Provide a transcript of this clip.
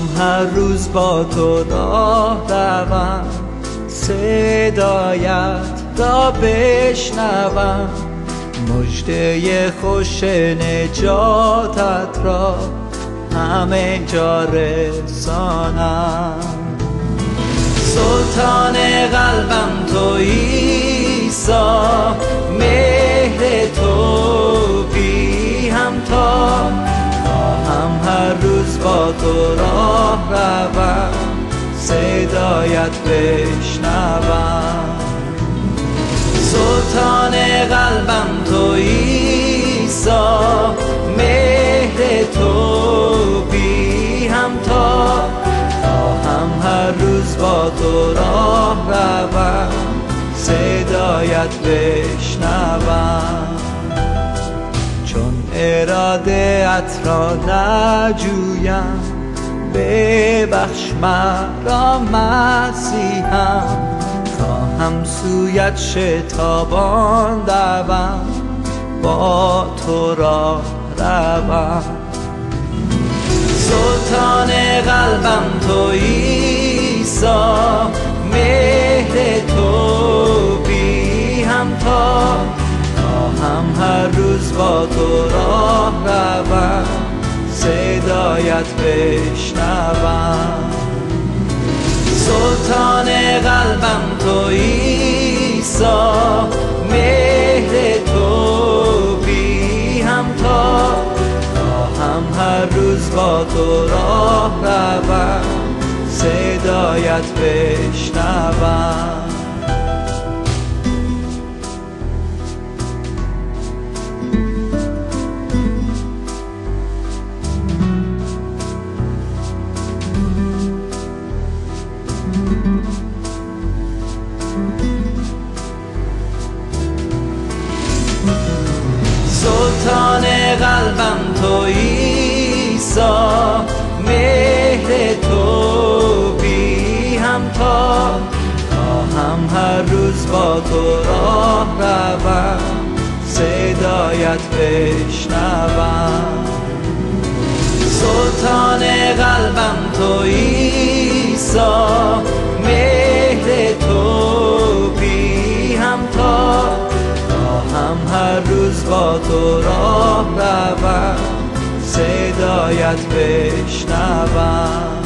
هر روز با تو راه روم، صدایت را بشنوم، مژده خوش نجاتت را همه جا رسانم. سلطان قلبم تو عیسی، مهر تو بی همتا، خواهم هر روز با تو راه روم، صدایت بشنوم. سلطان قلبم تو عیسی، مهر تو بی همتا، خواهم هر روز با تو راه روم، صدایت بشنوم. چون اراده ات را نجویم، ببخش مرا مسیحم، خواهم سویت شتابان دوم، با تو راه روم. سلطان قلبم تو عیسی، مهر تو بی همتا، خواهم هر روز با تو راه روم، صدایت بشنوم. سلطان قلبم تو عیسی، مهر تو بی همتا، خواهم هر روز با تو راه روم، صدایت بشنوم. سلطان قلبم تو عیسی، مهر تو بی همتا، خواهم هر روز با تو راه روم، صدایت بشنوم. سلطان قلبم تو عیسی، مهر تو بی همتا، خواهم هر روز با تو راه روم، صدایت بشنوم.